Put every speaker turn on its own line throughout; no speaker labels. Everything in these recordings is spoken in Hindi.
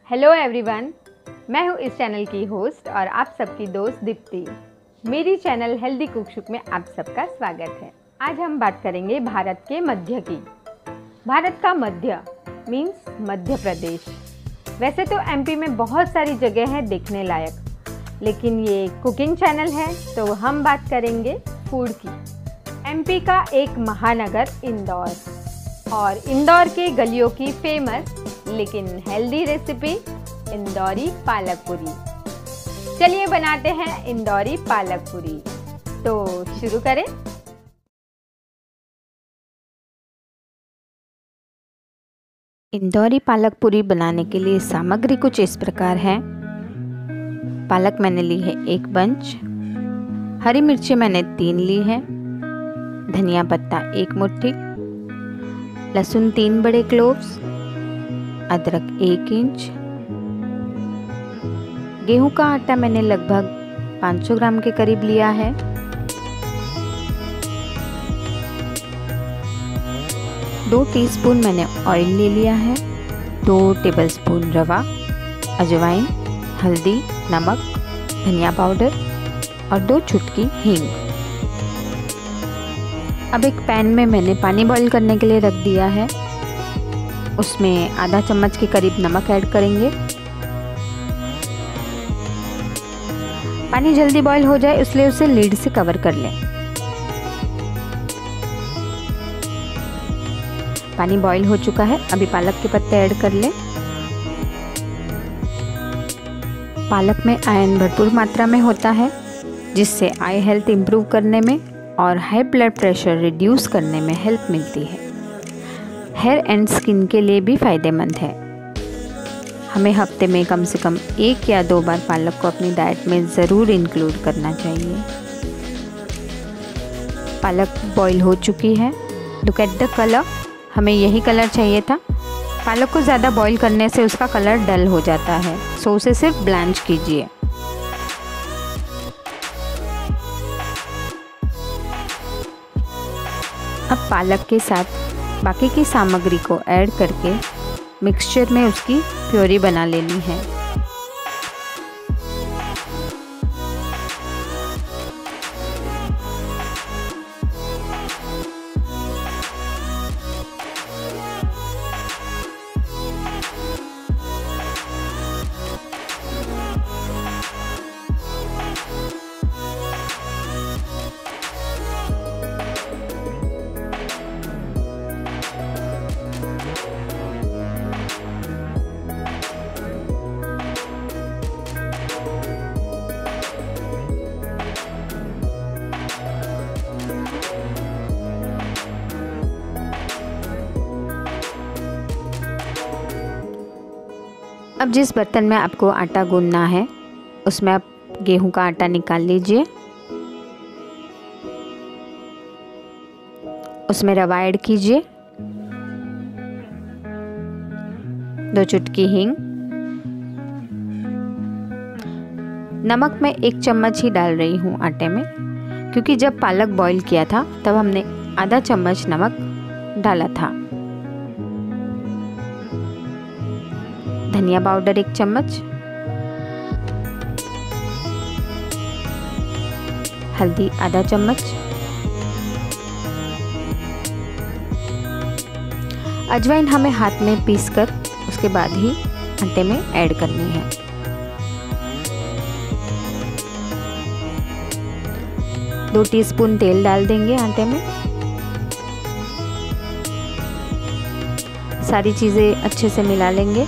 हेलो एवरीवन, मैं हूँ इस चैनल की होस्ट और आप सबकी दोस्त दीप्ति। मेरी चैनल हेल्दी कुकशुक में आप सबका स्वागत है। आज हम बात करेंगे भारत के मध्य की। भारत का मध्य मीन्स मध्य प्रदेश। वैसे तो एमपी में बहुत सारी जगह है देखने लायक, लेकिन ये कुकिंग चैनल है तो हम बात करेंगे फूड की। एमपी का एक महानगर इंदौर, और इंदौर के गलियों की फेमस लेकिन हेल्दी रेसिपी इंदौरी पालक पूरी। चलिए बनाते हैं इंदौरी पालक पूरी। तो शुरू करें।
इंदौरी पालक पूरी बनाने के लिए सामग्री कुछ इस प्रकार है। पालक मैंने ली है 1 बंच, हरी मिर्ची मैंने 3 ली है, धनिया पत्ता 1 मुट्ठी, लहसुन 3 बड़े क्लोव्स, अदरक 1 इंच, गेहूं का आटा मैंने लगभग 500 ग्राम के करीब लिया है, दो टीस्पून मैंने ऑयल ले लिया है, 2 टेबलस्पून रवा, अजवाइन, हल्दी, नमक, धनिया पाउडर और 2 चुटकी हींग। अब एक पैन में मैंने पानी बॉईल करने के लिए रख दिया है। उसमें आधा चम्मच के करीब नमक ऐड करेंगे। पानी जल्दी बॉईल हो जाए इसलिए उसे लीड से कवर कर लें। पानी बॉईल हो चुका है, अभी पालक के पत्ते ऐड कर लें। पालक में आयरन भरपूर मात्रा में होता है, जिससे आई हेल्थ इम्प्रूव करने में और हाई ब्लड प्रेशर रिड्यूस करने में हेल्प मिलती है। हेयर एंड स्किन के लिए भी फ़ायदेमंद है। हमें हफ्ते में कम से कम 1 या 2 बार पालक को अपनी डाइट में ज़रूर इंक्लूड करना चाहिए। पालक बॉईल हो चुकी है। लुक एट द कलर, हमें यही कलर चाहिए था। पालक को ज़्यादा बॉईल करने से उसका कलर डल हो जाता है, सो उसे सिर्फ ब्लैंच कीजिए। अब पालक के साथ बाकी की सामग्री को ऐड करके मिक्सचर में उसकी प्योरी बना लेनी है। अब जिस बर्तन में आपको आटा गूंदना है उसमें आप गेहूं का आटा निकाल लीजिए। उसमें रवा ऐड कीजिए, 2 चुटकी हींग, नमक मैं 1 चम्मच ही डाल रही हूँ आटे में, क्योंकि जब पालक बॉईल किया था तब हमने आधा चम्मच नमक डाला था। धनिया पाउडर 1 चम्मच, हल्दी आधा चम्मच, अजवाइन हमें हाथ में पीसकर उसके बाद ही आटे में ऐड करनी है। दो टीस्पून तेल डाल देंगे आटे में। सारी चीज़ें अच्छे से मिला लेंगे।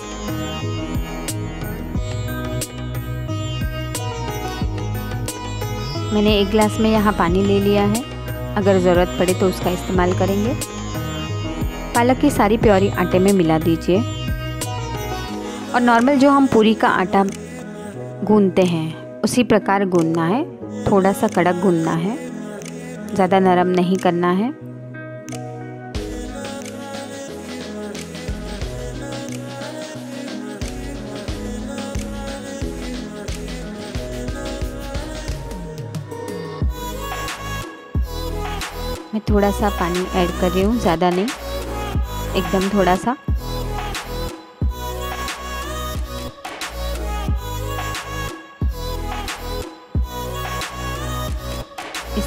मैंने 1 गिलास में यहाँ पानी ले लिया है, अगर ज़रूरत पड़े तो उसका इस्तेमाल करेंगे। पालक की सारी प्योरी आटे में मिला दीजिए और नॉर्मल जो हम पूरी का आटा गूंदते हैं उसी प्रकार गूंदना है। थोड़ा सा कड़क गूंदना है, ज़्यादा नरम नहीं करना है। मैं थोड़ा सा पानी ऐड कर रही हूँ, ज़्यादा नहीं, एकदम थोड़ा सा।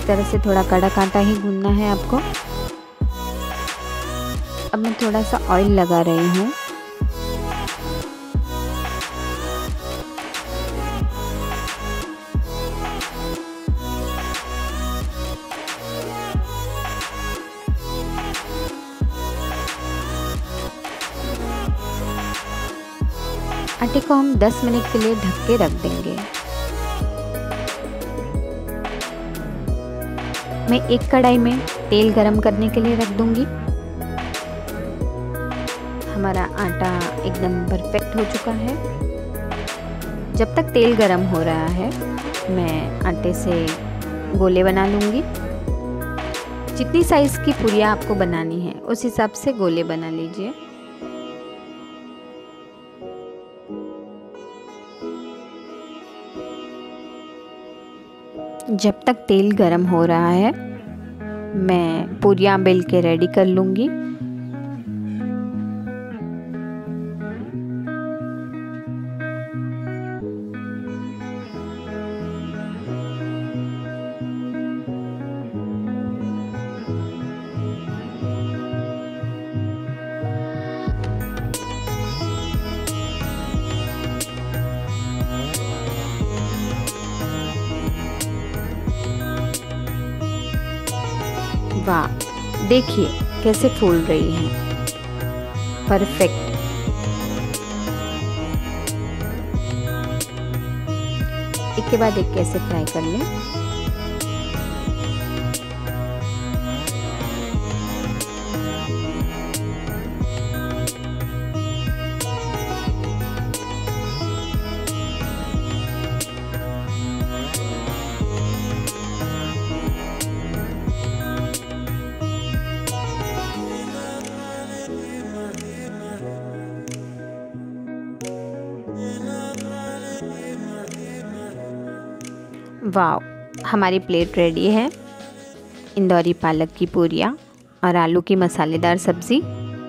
तरह से थोड़ा कड़क आटा ही गूंदना है आपको। अब मैं थोड़ा सा ऑयल लगा रही हूँ। आटे को हम 10 मिनट के लिए ढक के रख देंगे। मैं एक कढ़ाई में तेल गरम करने के लिए रख दूंगी। हमारा आटा एकदम परफेक्ट हो चुका है। जब तक तेल गरम हो रहा है मैं आटे से गोले बना लूँगी। जितनी साइज़ की पूरियाँ आपको बनानी है उस हिसाब से गोले बना लीजिए। जब तक तेल गरम हो रहा है मैं पूरियाँ बेल के रेडी कर लूँगी। वाह, देखिए कैसे फूल रही है, परफेक्ट। एक के बाद एक कैसे फ्राई कर लें। वाह, हमारी प्लेट रेडी है। इंदौरी पालक की पूरियाँ और आलू की मसालेदार सब्ज़ी।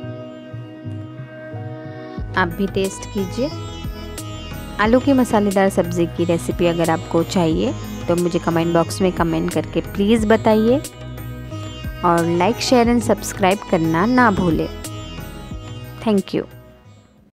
आप भी टेस्ट कीजिए। आलू की मसालेदार सब्ज़ी की रेसिपी अगर आपको चाहिए तो मुझे कमेंट बॉक्स में कमेंट करके प्लीज़ बताइए और लाइक शेयर एंड सब्सक्राइब करना ना भूलें। Thank you.